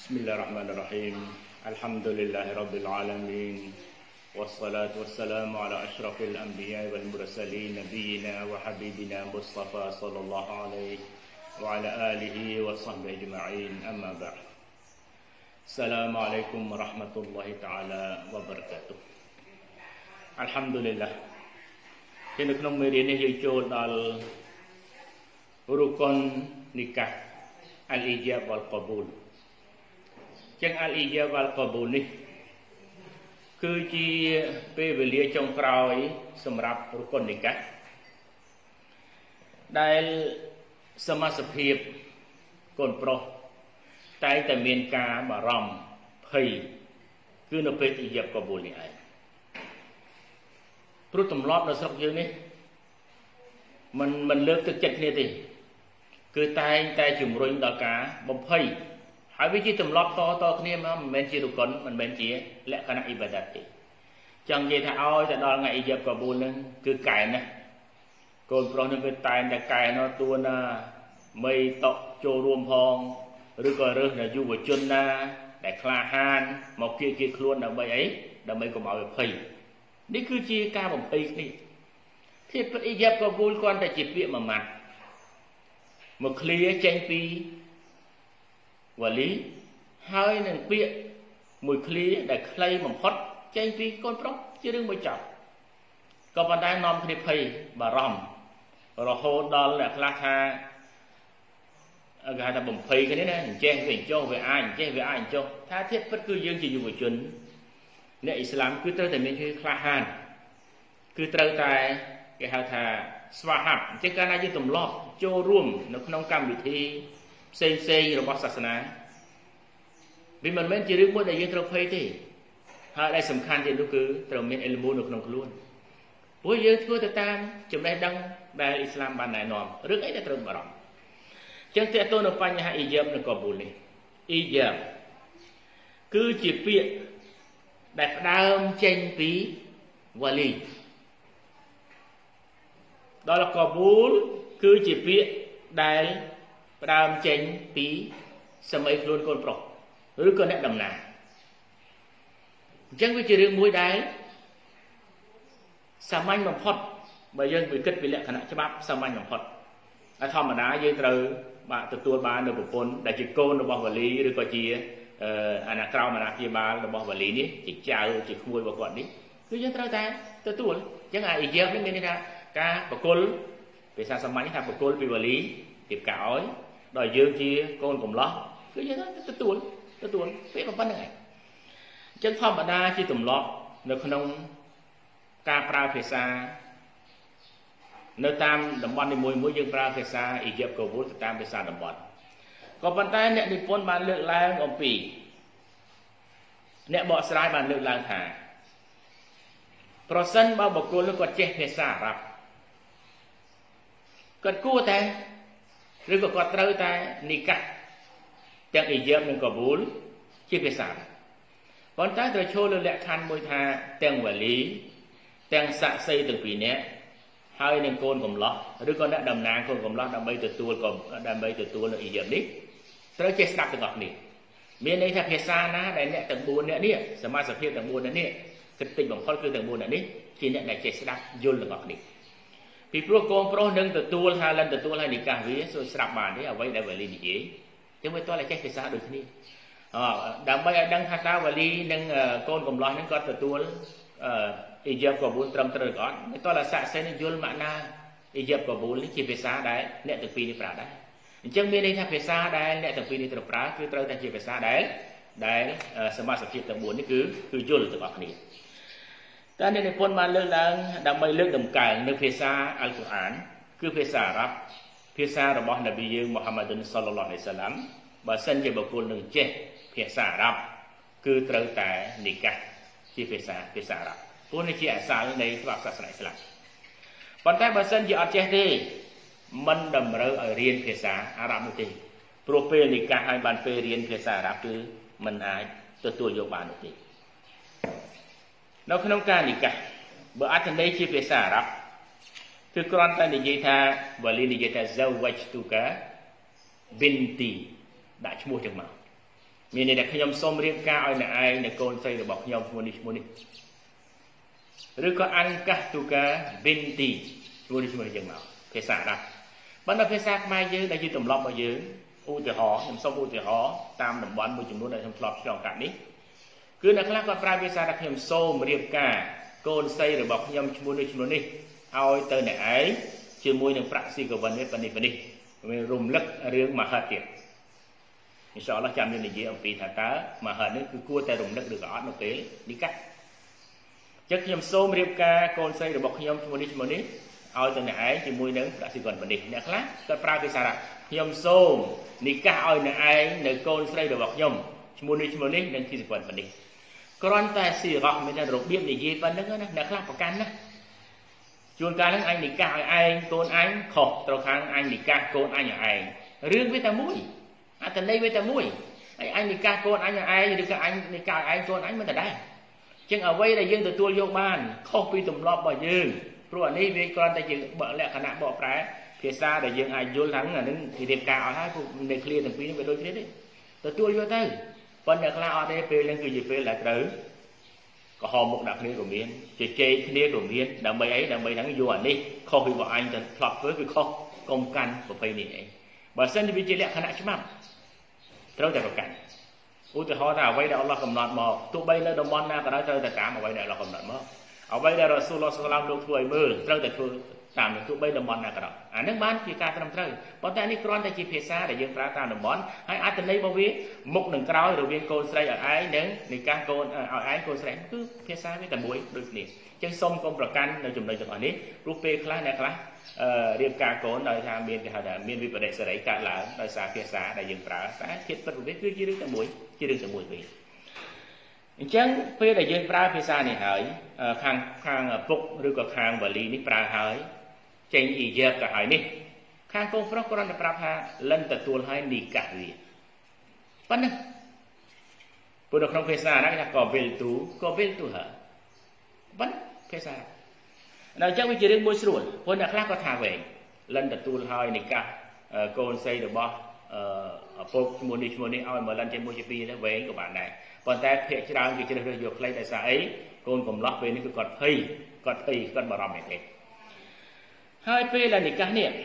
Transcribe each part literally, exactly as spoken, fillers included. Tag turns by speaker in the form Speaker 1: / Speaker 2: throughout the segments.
Speaker 1: بسم الله الرحمن الرحيم الحمد لله رب العالمين والصلاة والسلام على أشرف الأنبياء والمرسلين نبينا وحبيبنا مصطفى صلى الله عليه وعلى آله وصحبه أجمعين أما بعد السلام عليكم ورحمة الله تعالى وبركاته الحمد لله ที่ในក្នុងមេរៀននេះយើងចូលដល់រុកុននិកាហ៍ Al-Ijab wal-Qabul ចឹង Al-Ijab wal-Qabul នេះគឺជាពេលវេលាចុងក្រោយសម្រាប់រុកុននិកាហ៍ដែលសមាជិកភាពកូនប្រុសតែតែមានការបារម្ភភ័យគឺនៅពេល Ijab Qabul នេះឯង ព្រោះទម្លាប់នៅស្រុកយើងនេះมันมันលើកទឹកចិត្តគ្នាទេគឺតែងតែជំរុញដល់ការបំភ័យហើយវាជាទម្លាប់តតគ្នាមកមិនមែនជារុកុនមិនមែនជាលក្ខណៈអ៊ីបាដាតទេចង់និយាយថាឲ្យទៅដល់ថ្ងៃ Ijab Qabul ហ្នឹងគឺកែណាស់កូនប្រុសនឹងគឺតែងតែកែនោះតួណាមីតក់ចូលរួមផងឬក៏រើសនៅយុវជនណាដែលក្លាហានមកគៀកគៀកខ្លួនដើម្បីអីដើម្បីកុំឲ្យភ័យ នេះគឺជាការបំភ័យគ្នាធាតុពិត Ijab Qabul គ្រាន់តែជាពាក្យមួយម៉ាត់មកឃ្លាចេញពីវ៉ាលីហើយនឹងពាក្យមួយឃ្លាដែលខ្លីបំផុតចេញពីកូនប្រុសជារឿងមួយចប់ក៏ប៉ុន្តែនាំគ្នាភ័យបារម្ភរហូតដល់អ្នកខ្លះថាគេហៅថាបំភ័យគ្នាណាអញ្ចេះវាអញ្ចោះវាអាចអញ្ចេះវាអាចអញ្ចោះថាធាតុពិតគឺយើងជាយុវជន អ្នកអ៊ីស្លាមគឺត្រូវតែមានភាពក្លាហានគឺត្រូវតែគេហៅថាស្វាហាប់អញ្ចឹងកាលណាយើងទម្លាប់ចូលរួមនៅក្នុងកម្មវិធីផ្សេងផ្សេងរបស់សាសនាវាមិនមែនជារឿងមួយដែលយើងត្រូវភ័យទេហើយដែលសំខាន់ទៀតនោះគឺត្រូវមានអ៊ីលមូនៅក្នុងខ្លួនព្រោះយើងធ្វើទៅតាមចំណេះដឹងដែលអ៊ីស្លាមបានណែនាំរឿងអីដែលត្រូវបារម្ភអញ្ចឹងតើតើនៅបញ្ហា Ijab និង Qabul នេះ Ijab គឺជាពាក្យ ដែលផ្ដើមចេញពីវ៉ាលីដល់ Qabul គឺជាពាក្យដែលផ្ដើមចេញពីសម័យខ្លួនកូនប្រុសឬក៏អ្នកដំណើរអញ្ចឹងវាជារឿងមួយដែលសាមញ្ញបំផុតបើយើងគិតពីលក្ខណៈច្បាប់សាមញ្ញបំផុតតែធម្មតាយើងត្រូវបាទទទួលបាននៅប្រពន្ធដែលជាកូនរបស់វ៉ាលីឬក៏ជា អាណាក្រៅអាណាព្យាបាលរបស់វ៉ាលីនេះជាចៅជាក្មួយរបស់គាត់នេះគឺយើងត្រូវតែទទួលអញ្ចឹងអា Ijab នេះមានន័យថាការបកគលភាសាសាមញ្ញថាបកគលពីវ៉ាលីរៀបការឲ្យដល់យើងជាកូនកំឡោះគឺយើងត្រូវទទួលទទួលពេលប៉ុណ្្នឹងឯងអញ្ចឹងធម្មតាជាទម្លាប់នៅក្នុងការប្រើភាសានៅតាមតំបន់នីមួយៗយើងប្រើភាសា Ijab Qabul ទៅតាមភាសាតំបន់ ក៏ប៉ុន្តែអ្នកនិពន្ធបានលើកឡើងអំពីអ្នកបកស្រាយបានលើកឡើងថាប្រសិនបើបុគ្គលនោះគាត់ចេះភាសាអារ៉ាប់គាត់គួរតែឬក៏គាត់ត្រូវតែនិកាហ៍ទាំង Ijab និង Qabul ជាភាសាប៉ុន្តែត្រូវចូលលើលក្ខខណ្ឌមួយថាទាំងវ៉ាលីទាំងសាក្សីទាំងពីរនាក់ហើយនឹងកូនកំឡោះឬក៏អ្នកតំណាងកូនកំឡោះដើម្បីទទួលដើម្បីទទួលនៅ Ijab នេះ ត្រូវចេះស្ដាប់ទាំងអស់គ្នាមានន័យថាភាសាណាដែលអ្នកទាំង 4 នាក់នេះសមាជិកភាពទាំង 4 នាក់នេះគិតតិចបំផុតគឺទាំង 4 នាក់នេះជាអ្នកដែលចេះស្ដាប់យល់ទាំងអស់គ្នាពីព្រោះកូនប្រុសនឹងទទួលថាលិនទទួលហើយនិកាសវាសូវស្ដាប់បានទេអ្វីដែលវ៉ាលីនិយាយចឹងវាតើចេះភាសាដូចគ្នាអដើម្បីឲ្យដឹងថាតើវ៉ាលីនិងកូនកំឡោះនឹងគាត់ទទួល Ijab Qabul ត្រឹមត្រូវឬអត់មិនតើសាក់សែនយល់ម៉ាក់ណា Ijab Qabul នេះជាភាសាដែលអ្នកទាំងពីរនេះប្រើដែរ អញ្ចឹងមានន័យថាភាសាដែលអ្នកទាំងពីរនេះត្រូវប្រើគឺត្រូវតែជាភាសាដែលដែលសមាជិកភាពទាំង 4 នេះគឺគឺយល់ទាំងអស់គ្នាតែអ្នកនិពន្ធបានលើកឡើងដើម្បីលើកតម្កើងនៅភាសាអល់កុរអានគឺភាសាអារ៉ាប់ភាសារបស់នប៊ីយើងមូហាម៉ាឌុនសល្លឡោះអាឡៃហ៊ីវសល្លាមបើសិនជាបុគ្គលនឹងចេះភាសាអារ៉ាប់គឺត្រូវតែនិកាហ៍ជាភាសាភាសាអារ៉ាប់ព្រោះនេះជាអសាលនៃច្បាប់សាសនាអ៊ីស្លាមប៉ុន្តែបើសិនជាអត់ចេះទេ មិនតម្រូវឲ្យរៀនភាសាអារ៉ាប់នោះទេព្រោះពេលនិកាហ៍ឲ្យបានពេលរៀនភាសាអារ៉ាប់គឺមិនអាចទទួលយកបាននោះទេនៅក្នុងការនិកាហ៍បើអត្ថន័យជាភាសាអារ៉ាប់គឺគ្រាន់តែនិយាយថាវ៉ាលីនិយាយថា Zawajtuka binti ដាក់ឈ្មោះចឹងមកមានន័យថាខ្ញុំសូមរៀបការឲ្យអ្នកឯងនៅកូនស្រីរបស់ខ្ញុំឈ្មោះនេះឈ្មោះនេះឬក៏អង្គកាសទូកាប៊ីនទីឈ្មោះនេះឈ្មោះនេះយ៉ាងមកភាសាអារ៉ាប់ប៉ុន្តែភាសាខ្មែរយើងដែលជាទម្លាប់របស់យើងឧទាហរណ៍ខ្ញុំសូមឧទាហរណ៍តាមតំបន់មួយចំនួនដែលខ្ញុំធ្លាប់ឆ្លងកាត់នេះគឺអ្នកខ្លះគាត់ប្រើភាសាថាខ្ញុំសូមរៀបការកូនស្រីរបស់ខ្ញុំឈ្មោះនេះឈ្មោះនេះឲ្យទៅអ្នកឯងជាមួយនឹងប្រាក់ស៊ីកវិននេះប៉ុណ្នេះប៉ុណ្នេះមានរំលឹករឿងមហិតទៀតអ៊ីនសាអល់ឡោះចាំមាននិយាយអំពីថាតើមហិតនេះគឺគួរតែរំលឹកឬក៏អត់នៅពេលនេះកាត់ចឹងខ្ញុំសូមរៀបការកូនស្រីរបស់ខ្ញុំឈ្មោះនេះឈ្មោះនេះឲ្យទៅអ្នកឯងជាមួយនឹងប្រាក់ស៊ីកវិនប៉ុណ្នេះអ្នកខ្លះគាត់ប្រើភាសាថាខ្ញុំសូមនីកាសឲ្យអ្នកឯងនៅកូនស្រីរបស់ខ្ញុំឈ្មោះនេះឈ្មោះនេះនឹងទីសពប៉ុណ្នេះគ្រាន់តែស៊ីរ៉ោះមានតែរបៀបនិយាយប៉ុណ្្នឹងណាអ្នកខ្លះប្រកាន់ណាជួនកាលហ្នឹងអញនីកាសឲ្យឯងកូនអញខុសត្រូវខាងអញនីកាសកូនអញឲ្យឯងរឿងវាតែមួយអត្តន័យវាតែមួយហើយអញនីកាសកូនអញឲ្យឯងឬក៏អញនីកាសឲ្យឯងកូនអញមិនតែដែរចឹងអ្វីដែលយើងទទួលយកបានខុសពីទម្លាប់របស់យើងព្រោះអានេះវាគ្រាន់តែជាលក្ខណៈបកប្រែភាសាដែលយើងអាចយល់ថាអានឹងរៀបការអស់ហើយពួកនៅឃ្លាទាំងពីរនេះវាដូចគ្នាទេទទួលយកទៅប៉ុន្តែខ្លះអត់ទេពេលហ្នឹងគឺជាពេលដែលត្រូវក៏ហមមុខដាក់គ្នាក៏មានជជែកគ្នាក៏មានដើម្បីអីដើម្បីហ្នឹងយកអានេះខុសពីបងអញទៅផ្លប់ធ្វើគឺខុសកុំកាន់ប្រភេទនេះឯងបើសិនជាវាជាលក្ខណៈច្បាប់ត្រូវតែប្រកាន់ឧទាហរណ៍ថាអ្វីដែលអល់ឡោះកំណត់មកទោះបីនៅតំបន់ណាក៏ដោយត្រូវតែតាមអ្វីដែលអល់ឡោះកំណត់មកអ្វីដែលរ៉ាស៊ូលឡោះសល្លាមលោកធ្វើឲ្យមើលត្រូវតែធ្វើតាមនឹងទោះបីតំបន់ណាក៏ដោយអានឹងបានជាការត្រឹមត្រូវប៉ុន្តែនេះគ្រាន់តែជាភាសាដែលយើងប្រើតាមតំបន់ហើយអត្ថន័យរបស់វាមុខនឹងក្រោយរវាងកូនស្រីឲ្យឯងនិងនៃការកូនឲ្យឯងកូនស្រីគឺភាសាវាតែមួយដូចគ្នាអញ្ចឹងសូមកុំប្រកាន់នៅចំណុចទាំងអស់នេះព្រោះពេលខ្លះអ្នកខ្លះរៀបការកូនដោយថាមានគេហៅថាមានវិបដិសេរីកើតឡើងដោយសារភាសាដែលយើងប្រើតែធៀបពិតវាគឺជារឿងតែមួយជារឿងតែមួយវិញអញ្ចឹងពេលដែលយើងប្រើភាសានេះហើយខាងខាងពុកឬក៏ខាងវ៉ាលីនេះប្រើហើយចេញអ៊ីយ៉ាបទៅហើយនេះខាងកូនប្រុសគ្រាន់តែប្រាប់ថាលិនទទួលហើយនីកាសវាប៉ុណ្ណឹងព្រោះនៅក្នុងភាសាហ្នឹងគេថាក៏វិលទូក៏វិលទូហើយប៉ុណ្ណឹងភាសាដល់អញ្ចឹងវាជារឿងមួយស្រួលព្រោះអ្នកខ្លះក៏ថាវែងលិនទទួលហើយនីកាសកូនស្រីរបស់ឪពុកឈ្មោះនេះឈ្មោះនេះឲ្យមកលិនជាមួយជាពីរទៅវែងក៏បានដែរប៉ុន្តែភាគច្រើនគេជ្រើសរើសយកខ្លីដោយសារអីកូនកំឡោះពេលនេះគឺគាត់ភ័យគាត់ភ័យគាត់បារម្ភមែនទេហើយពេលដែលនិកាសនេះ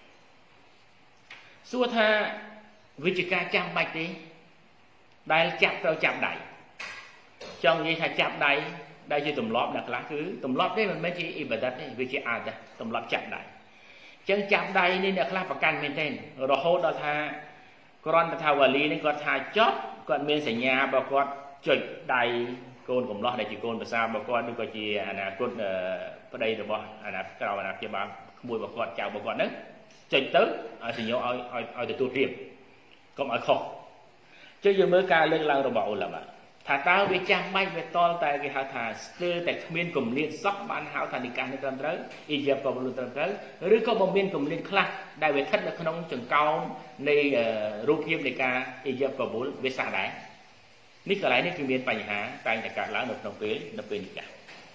Speaker 1: សួរថាវិជាការចាំបាច់ទេដែលចាប់ត្រូវចាប់ដៃចង់និយាយថាចាប់ដៃដែលជាទម្លាប់អ្នកខ្លះគឺទម្លាប់ទេមិនមែនជាអ៊ីបាដាតទេវាជាអាដាទម្លាប់ចាប់ដៃអញ្ចឹងចាប់ដៃនេះអ្នកខ្លះប្រកាន់មែនទេរហូតដល់ថាគ្រាន់តែថាវ៉ាលីនេះគាត់ថាចប់គាត់មានសញ្ញារបស់គាត់ចុចដៃកូនកំឡោះដែលជាកូនប្រសារបស់គាត់ឬក៏ជាអនាគតប្តីរបស់អនាគតក្រៅអនាគតបានក្មួយរបស់គាត់ចៅរបស់គាត់ហ្នឹងចុចទៅឲ្យសញ្ញោឲ្យឲ្យទទួលព្រៀបកុំឲ្យខុសចុចយើងមើលការលើកឡើងរបស់អ៊ុលាម៉ាថាតើវាចាំបាច់វាតល់តែគេហៅថាស្ទើរតែគ្មានគម្លាតសោះបានហៅថានិកាសនេះត្រឹមត្រូវអ៊ីយ៉ាបក៏មិនត្រឹមត្រូវឬក៏បើមានគម្លាតខ្លះដែលវាស្ថិតនៅក្នុងចង្កោមនៃរូបភាពនៃការអ៊ីយ៉ាបក៏បុលវាសះដែរនេះកន្លែងនេះគឺមានបញ្ហាតែងតែកើតឡើងនៅក្នុងពេលនៅពេលនិកាស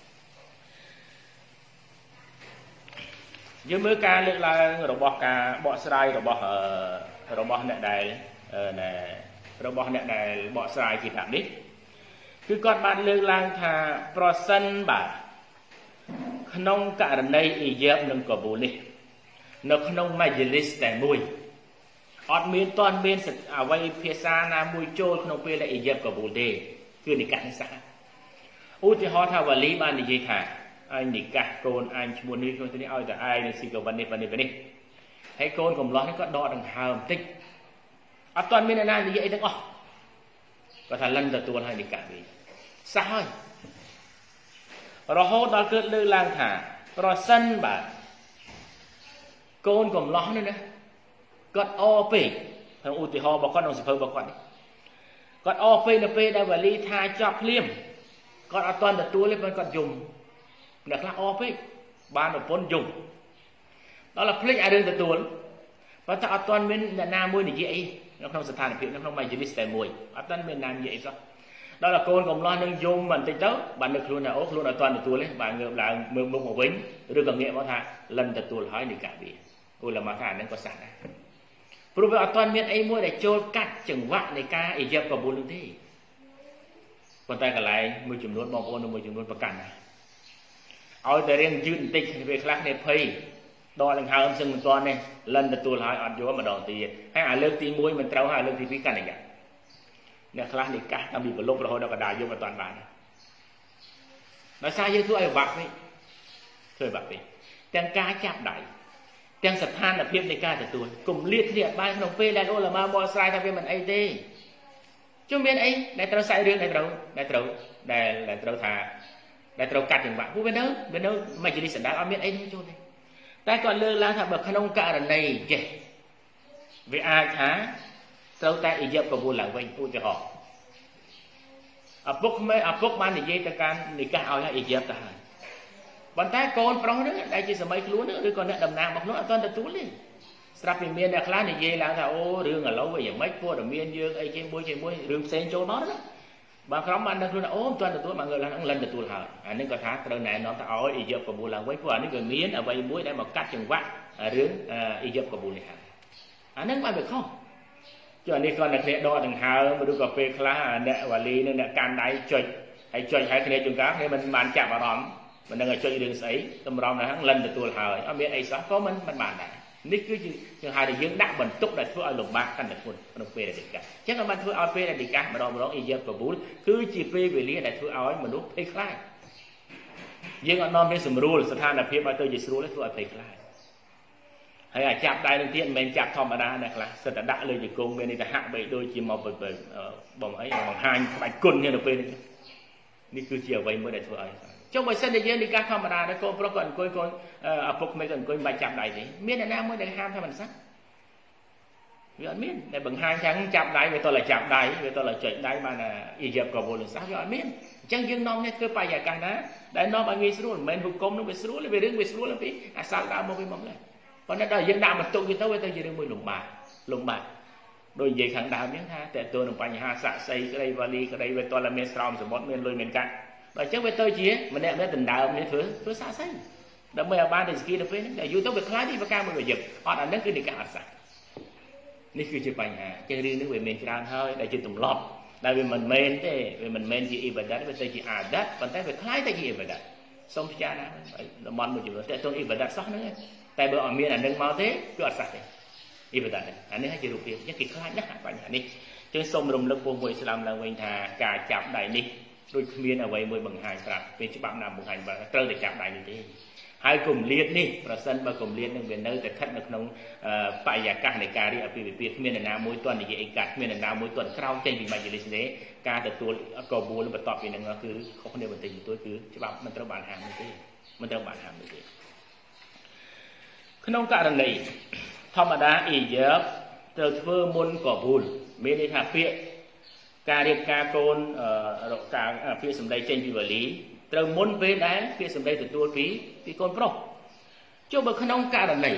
Speaker 1: យើងមើលការលើកឡើងរបស់ការបកស្រាយរបស់របស់អ្នកដែលរបស់អ្នកដែលបកស្រាយគីតាបនេះគឺគាត់បានលើកឡើងថាប្រសិនបាទក្នុងករណីអ៊ីយ៉ាបនិងកាបូលនេះនៅក្នុងម៉ាជលីសតែមួយអត់មានតន់មានអ្វីភាសាណាមួយចូលក្នុងពេលដែលអ៊ីយ៉ាបកាបូលទេគឺនិកាសនេះសាឧទាហរណ៍ថាវ៉ាលីបាននិយាយថាអញនិកាសកូនអញឈ្មោះនេះឈ្មោះនេះឲ្យតែឯងនឹងស៊ីកវិននេះប៉ុណ្នេះប៉ុណ្នេះហើយកូនកំឡោះនេះក៏ដកដង្ហើមបន្តិចអត់តន់មានអ្នកណានិយាយអីទាំងអស់គាត់ថាលិនទទួលឲ្យនិកាសវិញសោះហើយរហូតដល់កើតលើកឡើងថាប្រសិនបាទកូនកំឡោះនេះណាគាត់អពេកក្នុងឧទាហរណ៍របស់គាត់ក្នុងសភៅរបស់គាត់នេះគាត់អពេកនៅពេលដែលវ៉ាលីថាចប់ភ្លាមគាត់អត់ទាន់ទទួលទេប៉ុន្តែគាត់យំអ្នកខ្លះអពេកបានប្រពន្ធយំដល់តែភ្លេចអារឿងទទួលប៉ុន្តែអត់ទាន់មានអ្នកណាមួយនិយាយអីនៅក្នុងស្ថានភាពនៅក្នុងម៉ាជលីសតែមួយអត់ទាន់មានណានិយាយអីសោះដល់តែកូនកំឡោះនឹងយំបន្តិចទៅបាននឹកខ្លួនថាអូខ្លួនអត់ទាន់ទទួលទេបានងើបឡើងមើលមុខមកវិញឬក៏ងាកមកថាលិនទទួលហើយនិកាសវាអ៊ុលាម៉ាថាអានឹងក៏សះដែរព្រោះវាអត់ទាន់មានអីមួយដែលចូលកាត់ចង្វាក់នៃការអ៊ីជីបកាបូលនោះទេប៉ុន្តែកន្លែងមួយចំនួនបងប្អូនមួយចំនួនប្រកាន់ណាឲ្យតែរៀងយឺតបន្តិចពេលខ្លះគ្នាភ័យដកដង្ហើមសឹងមិនទាន់ទេលិនទទួលហើយអត់យកម្ដងទៀតហើយអាលើកទីមួយមិនត្រូវហើយលើកទីពីរកាន់តែយ៉ាអ្នកខ្លះនេះកាសតាមពីប្រឡប់រហូតដល់កណ្ដាលយប់មិនទាន់បានដោយសារយើងធ្វើឲ្យវាក់ពេកធ្វើវាក់ពេកទាំងការចាប់ដៃទាំងស្ថានភាពនៃការទទួលកុំលាតគ្នាអត់បានក្នុងពេលដែលអូឡាម៉ាបកស្រាយថាវាមិនអីទេជុំមានអីដែលត្រូវសាយរឿងដែលត្រូវដែលត្រូវដែលដែលត្រូវថាដែលត្រូវកាត់ចង្វាក់ពួកវានៅវានៅមជ្ឈិលិសណ្ដាលអត់មានអីនោះចូលទេតែគាត់លើកឡើងថាបើក្នុងករណីចេះវាអាចថាត្រូវតែអ៊ីជីបកាបូលឡើងវិញឧទាហរណ៍ឪពុកមេឪពុកបាននិយាយទៅកាន់និកាសឲ្យអ៊ីជីបទៅហើយប៉ុន្តែកូនប្រុសហ្នឹងដែលជាសម័យខ្លួនឬក៏អ្នកតំណាងរបស់ខ្លួនអត់ទាន់ទទួលទេស្រាប់ពីមានអ្នកខ្លះនិយាយឡើងថាអូរឿងឥឡូវវាយ៉ាងម៉េចព័ត៌មានយើងអីជាមួយជាមួយរឿងផ្សេងចូលមកណាបើក្រុមបានដឹងខ្លួនថាអូមិនទាន់ទទួលមកងើឡើងលិនទទួលហើយអានេះគាត់ថាត្រូវណែនាំថាឲ្យអ៊ីជីបកាបូលឡើងវិញព្រោះអានេះវាមានអ្វីមួយដែលមកកាត់ចង្វាក់រឿងអ៊ីជីបកាបូលនេះហើយអានេះបានវាខុសចុះអានេះគាត់តែគ្នាដកដង្ហើមឬក៏ពេលខ្លះអ្នកវ៉ាលីនិងអ្នកកាន់ដៃចុចហើយចុចហើយគ្នាជួនកាលគ្នាមិនបានចាប់អារម្មណ៍មិនដឹងឲ្យចុចរឿងស្អីតម្រង់ដល់ហ្នឹងលិនទទួលហើយអត់មានអីសោះក៏មិនមិនបានដែរនេះគឺជាយើងហៅថាយើងដាក់បន្ទុកដែលធ្វើឲ្យលំបាកកាន់តែធ្ងន់ក្នុងពេលដែលកាសអញ្ចឹងក៏បានធ្វើឲ្យពេលដែលកាសម្ដងម្ដងអ៊ីជីបកាបូលគឺជាពេលវេលាដែលធ្វើឲ្យមនុស្សភ័យខ្លាចយើងអត់នាំមានស្រួលស្ថានភាពឲ្យទៅជាស្រួលទេធ្វើឲ្យភ័យខ្លាចហើយអាចាប់ដៃនឹងទៀតមិនមែនចាប់ធម្មតាណាខ្លះសិតតែដាក់លើជង្គង់មាននេះទៅហាក់បីដូចជាមកបើបំអីបង្ហាញក្បាច់គុណនេះទៅពេលនេះនេះគឺជាអ្វីមួយដែលធ្វើឲ្យចុះបើសិនតែយើងនិកាសធម្មតាដែរកូនប្រុសក៏អង្គុយកូនឪពុកក្មេងក៏អង្គុយមិនបាច់ចាប់ដៃទេមានអ្នកណាមួយដែលហាមថាមិនសោះវាអត់មានដែលបង្ហាញថាចាប់ដៃវាតតែចាប់ដៃវាតតែចុចដៃបានអ៊ីជីបកាបូលនឹងសោះវាអត់មានអញ្ចឹងយើងនាំនេះធ្វើបរិយាកាសណាដែលនាំឲ្យងាយស្រួលមិនមែនហុគមនឹងវាស្រួលវារឿងវាស្រួលពីអាសាលដើមមកវិញមកដែរប៉ុន្តែដល់យើងដាក់បន្ទុកវាទៅវាទៅជារឿងមួយលំបាកលំបាកដូចនិយាយខាងដើមហ្នឹងថាតើតើនឹងបញ្ហាសាក់សីក្តីវ៉ាលីក្តីវាតតែមានស្រោមសមុទ្រមានលុយមានកាក់បើអញ្ចឹងវាទៅជាម្នាក់ម្នាក់ដណ្ដើមនេះធ្វើធ្វើសាក់សីដើម្បីឲ្យបានតែស្គីទៅពេលហ្នឹងតែយូរទៅវាខ្លាចនេះវាការមួយវាយឹកអត់អាហ្នឹងគឺនិកាសអត់សោះនេះគឺជាបញ្ហាចឹងរឿងនេះវាមានច្រើនហើយដែលជាទម្លាប់ដែលវាមិនមែនទេវាមិនមែនជាអ៊ីបាដាតវាទៅជាអាដាតប៉ុន្តែវាខ្លាយទៅជាអ៊ីបាដាតសូមពិចារណាតំបន់មួយចំនួនតែទៅអ៊ីបាដាតសោះហ្នឹងតែបើអត់មានអានឹងមកទេគឺអត់សោះទេអ៊ីបាដាតអានេះជារូបភាពចឹងគេខ្លាចណាស់បញ្ហានេះចឹងសូមរំលឹកពួកមួយឥស្លាមឡើងវិញថាការចាប់ដៃនេះដូចគ្មានអ្វីមួយបង្ហាញប្រាប់ពេលច្បាប់ណាបង្ហាញប្រាប់ត្រូវតែចាប់ដៃនេះទេហើយគម្លាតនេះប្រសិនបើគម្លាតនឹងវានៅតែស្ថិតនៅក្នុងបរិយាកាសនៃការរៀបអាពាហ៍ពិពាហ៍គ្មាននរណាមួយទាន់និយាយអីកាត់គ្មាននរណាមួយទាន់ក្រោមចេញពីមជ្ឈិលិសទេការទទួលកាបូលបន្ទាប់ពីនឹងគឺខុសគ្នាបន្តិចបន្តួចគឺច្បាប់មិនត្រូវបានហាមនោះទេមិនត្រូវបានហាមនោះទេក្នុងករណីធម្មតាអ៊ីជីបត្រូវធ្វើមុនកាបូលមានន័យថាពាក្យការរៀបការកូនរកការពាក្យសម្ដីចេញពីវ៉ាលីត្រូវមុនពេលដែលពាក្យសម្ដីទទួលពីពីកូនប្រុសចុះបើក្នុងករណី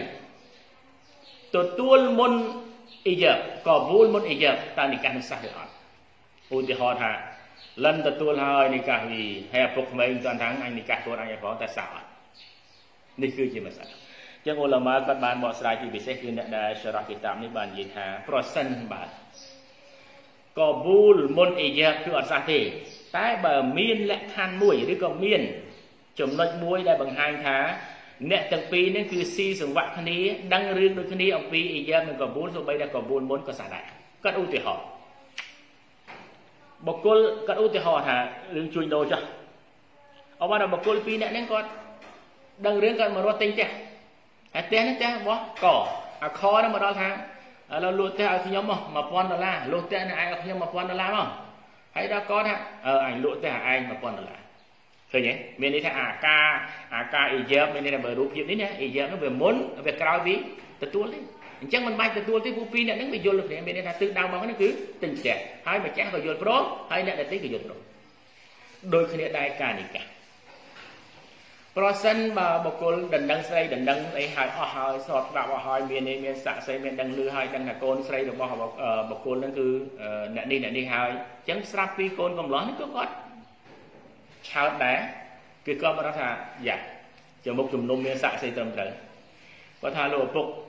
Speaker 1: ទទួលមុនអ៊ីជីបកាបូលមុនអ៊ីជីបតើនិកាសនឹងសះឬអត់ឧទាហរណ៍ថាលិនទទួលហើយនិកាសពីហើយឪពុកក្មេងតាន់ថាអញនិកាសកូនអញឲ្យផងតែសះអត់នេះគឺជាមសាឡាចឹងឧឡាម៉ាគាត់បានបកស្រាយពីពិសេសគឺអ្នកដែលសារ៉ាហ្គីតាបនេះបាននិយាយថាប្រសិនបាទកាបូលមុនអ៊ីជីបគឺអត់សះទេតែបើមានលក្ខខណ្ឌមួយឬក៏មានចំណុចមួយដែលបង្ហាញថាអ្នកទាំងពីរនេះគឺស៊ីសង្វាក់គ្នាដឹងរឿងដូចគ្នាអំពីអ៊ីជីបនិងកាបូលសូម្បីតែកាបូលមុនក៏សះដែរគាត់ឧទាហរណ៍បុគ្គលគាត់ឧទាហរណ៍ថារឿងជួញដូរចុះអបអរបុគ្គលពីរអ្នកនេះគាត់ដឹងរឿងគាត់មករត់ទិញផ្ទះហើយផ្ទះនេះផ្ទះរបស់កអាខនោះមកដល់ថាឥឡូវលក់ផ្ទះឲ្យខ្ញុំមកmột nghìnដុល្លារលក់ផ្ទះនេះឯងឲ្យខ្ញុំmột nghìnដុល្លារមកហើយដល់កថាអឺអញលក់ផ្ទះឯងmột nghìnដុល្លារឃើញទេមានន័យថាអាការអាការអ៊ីជីបមានន័យថាបើរូបភាពនេះណាអ៊ីជីបនោះវាមុនវាក្រោយពីទទួលទេអញ្ចឹងមិនបាច់ទទួលទេពួកពីរអ្នកហ្នឹងវាយល់គ្នាមានន័យថាទិសដៅមកនេះគឺទិញផ្ទះហើយម្ចាស់ក៏យល់ព្រមហើយអ្នកដែលទិញក៏យល់ព្រមដូចគ្នាដែរការនិកាសប្រសិនបើបុគ្គលដណ្ដឹងស្រីដណ្ដឹងអីហើយអស់ហើយស្របស្ដាប់អស់ហើយមានមានសាក់ស្រីមានដឹងលឺហើយដឹងថាកូនស្រីរបស់បុគ្គលហ្នឹងគឺអ្នកនេះអ្នកនេះហើយអញ្ចឹងស្រាប់ពីកូនកំឡោះនេះក៏គាត់ឆោតដែរគឺគាត់មកថាយ៉ាចំមុខជំនុំមានសាក់ស្រីត្រឹមត្រូវគាត់ថាលោកឪពុក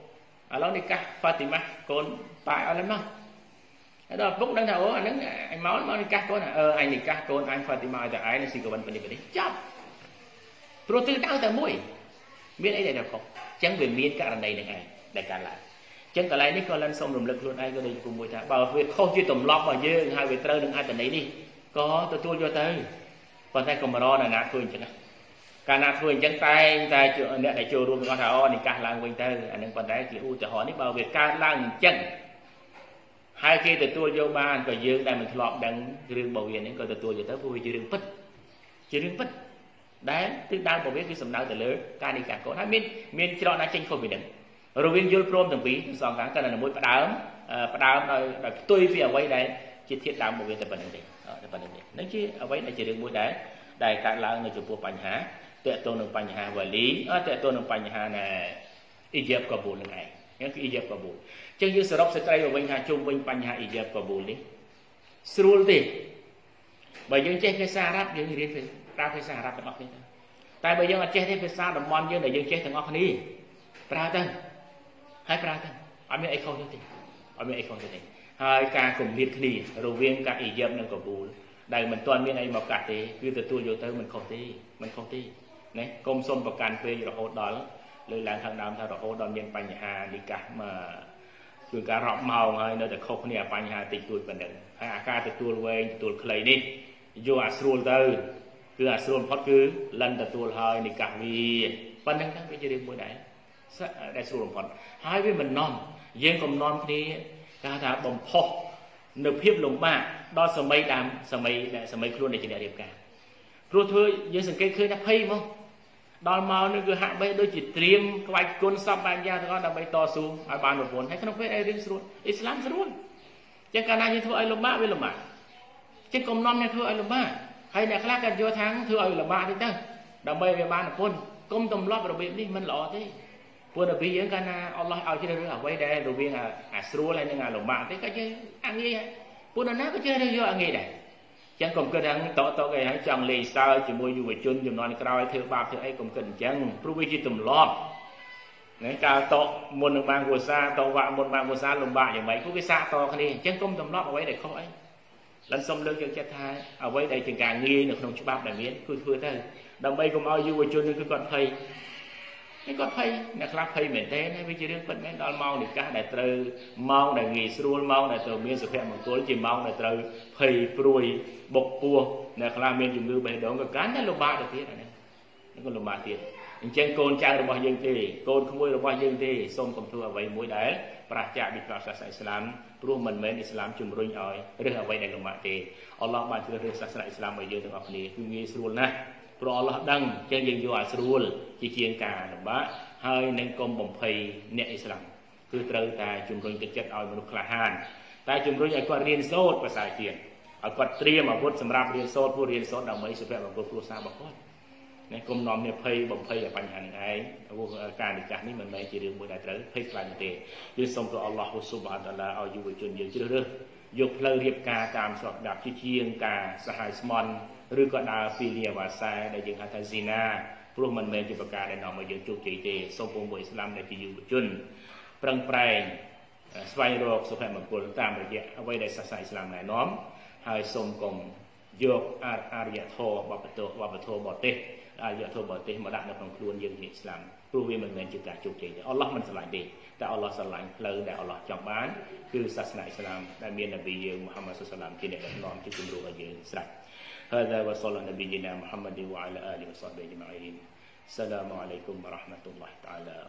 Speaker 1: ឥឡូវនេះកាសហ្វាទីម៉ាកូនប៉ាអត់ឡើយមកដល់ពុកដឹងថាអូអាហ្នឹងអញមកមកនេះកាសកូនអឺអញនេះកាសកូនអញហ្វាទីម៉ាឲ្យតែឯងស៊ីកវិនបនេះបនេះចាប់ព្រោះទិសដៅតែមួយមានអីដែលខុសអញ្ចឹងវាមានករណីនឹងឯងដែលកើតឡើងអញ្ចឹងកន្លែងនេះក៏លិនសូមរំលឹកខ្លួនឯងក៏ដូចជាមួយថាបើវាខុសជាទម្លាប់របស់យើងហើយវាត្រូវនឹងអត្ថន័យនេះក៏ទទួលយកទៅប៉ុន្តែកុំរកណាធ្វើអញ្ចឹងកាលណាធ្វើអញ្ចឹងតែតែអ្នកដែលចូលរួមគាត់ថាអូនេះកាសឡើងវិញទៅអានឹងប៉ុន្តែជាឧទាហរណ៍នេះបើវាកើតឡើងអញ្ចឹងហើយគេទទួលយកបានក៏យើងដែលមិនធ្លាប់ដឹងរឿងរបស់វានេះក៏ទទួលយកទៅព្រោះវាជារឿងពិតជារឿងពិតដែលទិសដៅរបស់វាគឺសំដៅទៅលើការនិកាសកូនហើយមានមានច្រកណាចេញខុសពីនឹងរវាងយល់ព្រមទាំងពីរសងខាងក៏នៅមួយផ្ដើមផ្ដើមដោយដោយផ្ទុយពីអ្វីដែលជាធាតុដើមរបស់វាតែប៉ុណ្្នឹងទេតែប៉ុណ្្នឹងទេនឹងជាអ្វីដែលជារឿងមួយដែលដែលកើតឡើងនៅចំពោះបញ្ហាតកតងនឹងបញ្ហាវ៉ាលីអត់តកតងនឹងបញ្ហាណាអ៊ីយ៉ាបកាបូលនឹងឯងហ្នឹងគឺអ៊ីយ៉ាបកាបូលអញ្ចឹងយើងសរុបសេចក្តីមកវិញថាជុំវិញបញ្ហាអ៊ីយ៉ាបកាបូលនេះស្រួលទេបើយើងចេះភាសាអារ៉ាប់យើងរៀនប្រើភាសាអារ៉ាប់ទាំងអស់គ្នាតែបើយើងអត់ចេះទេភាសាតំបន់យើងដែលយើងចេះទាំងអស់គ្នាប្រើទៅហើយប្រើទៅអត់មានអីខុសទេអត់មានអីខុសទេហើយការគម្លាតគ្នារវាងការអ៊ីយ៉ាបនិងកាបូលដែលមិនទាន់មានអីមកកាត់ទេគឺទទួលយកទៅមិនខុសទេមិនខុសទេណាកុំសុំប្រកាន់ពេករហូតដល់លើឡើងខាងដើមថារហូតដល់មានបញ្ហានិកាសមកគឺការរាប់ម៉ោងហើយនៅតែខុសគ្នាបញ្ហាតិចតួចប៉ុណ្ណឹងហើយអាការទទួលវែងទទួលខ្លីនេះយកអាស្រួលទៅគឺអាស្រួលផុតគឺលិនទទួលហើយនិកាសវាប៉ុណ្ណឹងហ្នឹងវាជារឿងមួយដែរដែលស្រួលបំផុតហើយវាមិននាំយើងកុំនាំគ្នាគេថាបំផុសនៅភាពលំបាកដល់សម័យដើមសម័យដែលសម័យខ្លួនដែលជាអ្នករៀបការព្រោះធ្វើយើងសង្កេតឃើញថាភ័យមកដល់មកនេះគឺហាក់បីដូចជាត្រៀមក្បាច់គុណសពបែបយ៉ាងទាំងអស់ដើម្បីតស៊ូឲ្យបានប្រពន្ធហើយក្នុងពេលឯរឿងស្រួលអ៊ីស្លាមស្រួលអញ្ចឹងកាលណាយើងធ្វើឲ្យលំបាកវាលំបាកអញ្ចឹងកុំនាំអ្នកធ្វើឲ្យលំបាកហើយអ្នកខ្លះក៏យកថាធ្វើឲ្យលំបាកតិចទៅដើម្បីឲ្យបានប្រពន្ធកុំទម្លាប់របៀបនេះមិនល្អទេព្រោះរបៀបយើងកាលណាអល់ឡោះឲ្យជ្រើសរើសអ្វីដែលរវាងអាស្រួលហើយនិងអាលំបាកទេក៏ជាអាងាយព្រោះនរណាក៏ជ្រើសរើសយកអាងាយដែរចឹងកុំគិតថាតតគេហើយចង់លេងសើចជាមួយយុវជនចំនួនក្រោយធ្វើបាបធ្វើអីកុំគិតអញ្ចឹងព្រោះវាជាទម្លាប់ណាកាលតមុននឹងបានគូសាតវាក់មុនបានគូសាលំបាកយ៉ាងម៉េចព្រោះវាសាកតគ្នាអញ្ចឹងកុំទម្លាប់អ្វីដែលខុសអីលិនសុំលើកយកចិត្តថាអ្វីដែលជាការងាយនៅក្នុងច្បាប់ដែលមានគឺធ្វើទៅដើម្បីកុំឲ្យយុវជននឹងគឺគាត់ភ័យនេះគាត់ភ័យអ្នកខ្លះភ័យមែនទេហើយវាជារឿងពិតមែនដល់ម៉ោងនិកាសដែលត្រូវម៉ោងដែលងាយស្រួលម៉ោងដែលត្រូវមានសុភមង្គលជាម៉ោងដែលត្រូវភ័យព្រួយបុកពោះអ្នកខ្លះមានជំងឺបេះដូងក៏កាន់តែលំបាកទៅទៀតអានេះនេះក៏លំបាកទៀតអញ្ចឹងកូនចៅរបស់យើងទេកូនក្មួយរបស់យើងទេសូមកុំធ្វើអ្វីមួយដែលប្រឆាចពីផ្នែកសាសនាអ៊ីស្លាមព្រោះមិនមែនអ៊ីស្លាមជំរុញឲ្យរើសអ្វីដែលលំបាកទេអល់ឡោះបានជ្រើសរើសសាសនាអ៊ីស្លាមឲ្យយើងទាំងអស់គ្នាគឺងាយស្រួលណាស់ព្រោះអល់ឡោះដឹងអញ្ចឹងយើងយកអាស្រួលជាជាងការលំបាកហើយនឹងកុំបំភ័យអ្នកអ៊ីស្លាមគឺត្រូវតែជំរុញទឹកចិត្តឲ្យមនុស្សក្លាហានតែជំរុញឲ្យគាត់រៀនសូត្រភាសាជាតិឲ្យគាត់ត្រៀមអាវុធសម្រាប់រៀនសូត្រព្រោះរៀនសូត្រដើម្បីសុភមង្គលគ្រួសាររបស់គាត់នេះកុំនាំគ្នាភ័យបំភ័យឲ្យបញ្ហានេះឯងព្រោះការនិកាសនេះមិនមែនជារឿងមួយដែលត្រូវភ័យខ្លាចទេយើងសូមទៅអល់ឡោះស៊ុបហានតាឡាឲ្យយុវជនយើងជ្រើសរើសយកផ្លូវរៀបការតាមស្របច្បាប់ជាជាងការសហយស្មន់ឬក៏ដើរពីលាវាសាដែលយើងហៅថាស៊ីណាព្រោះមិនមែនជាប្រការដែលនាំឲ្យយើងជោគជ័យទេសូមពងមួយអ៊ីស្លាមដែលជាយុវជនប្រឹងប្រែងស្វែងរកសុភមង្គលតាមរយៈអ្វីដែលសាសនាអ៊ីស្លាមណែនាំហើយសូមកុំយកអរិយធម៌បបតវប្បធម៌បរទេសអរិយធម៌បរទេសមកដាក់នៅក្នុងខ្លួនយើងជាអ៊ីស្លាមព្រោះវាមិនមែនជាការជោគជ័យទេអល់ឡោះមិនស្រឡាញ់ទេតែអល់ឡោះស្រឡាញ់ផ្លូវដែលអល់ឡោះចង់បានគឺសាសនាអ៊ីស្លាមដែលមាននប៊ីយើងមូហាម៉ាត់សុសឡាមជាអ្នកដឹកនាំជាគំរូឲ្យយើងស្រេចهذا وصلى نبينا محمد وعلى آله وصحبه أجمعين السلام عليكم ورحمة الله تعالى